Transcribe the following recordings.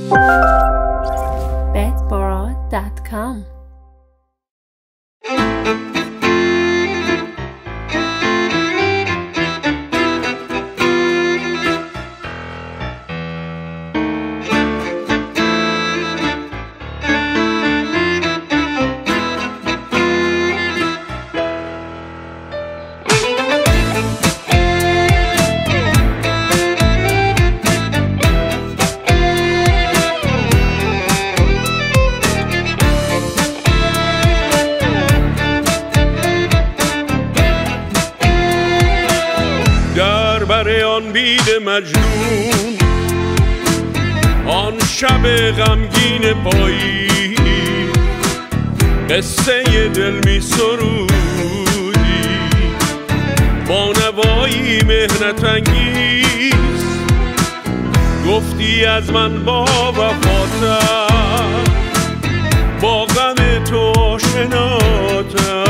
bedboro.com. بید مجنون آن شب غمگین پایی قصه دل می سرودی با نوایی مهنت انگیز گفتی از من با وفاتم با غم تو آشناتم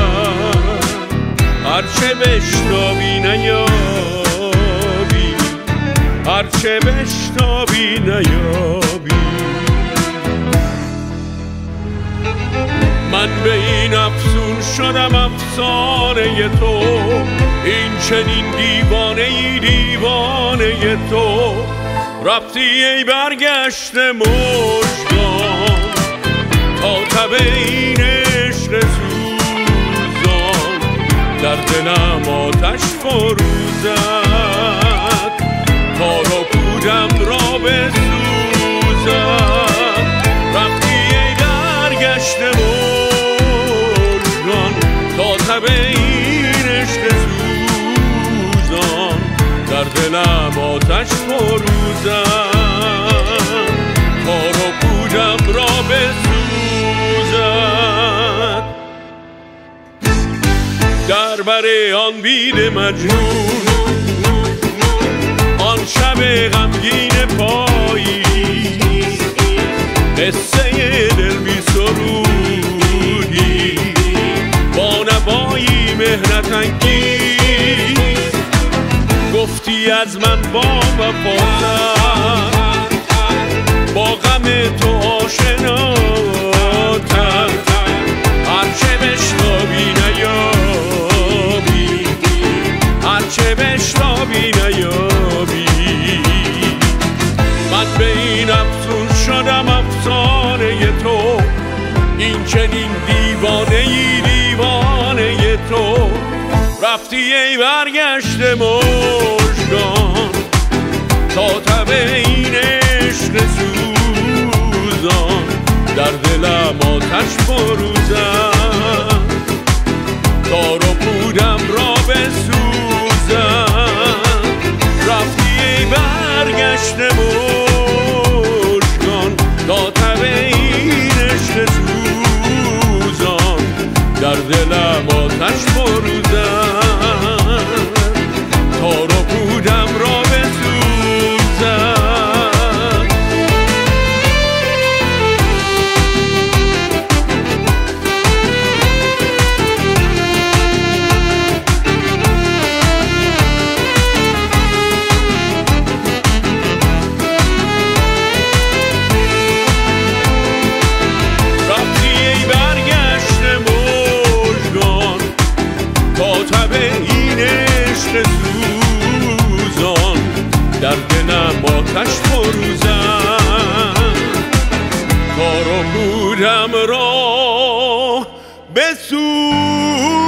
هرچه بشتابی نیابی هرچه بشتابی نیابی من به این افسون شدم افسانه تو این چنین دیوانه دیوانه تو رفتی ای برگشته مژگان تا تب این عشق سوزان در دلم آتش فروزد کار و پودم را بسوزد رفتی ای برگشته مژگان تا تب این عشق سوزان در دلم آتش فروزد کار و پودم را بسوزد در بر آن بید مجنون آن شب غمگین پایی قصه دل بی سرودی با نوایی مهنت انگیز گفتی از من با وفاتم با غم تو آشناتم هرچه بشتابی نیابی هرچه بشتابی نیابی من به این افسون شدم افسانه تو این چنین دیوانه ای دیوانه تو رفتی ای برگشته مژگان تا تب این عشق سوزان در دلم آتش فروزد کار و پودم را بسوزد رفتی ای برگشته مژگان تا تب این عشق سوزان در دلم آتش فروزد کار و پودم را بسوزد سوزان در دلم آتش فروزد کار و پودم را بسوزد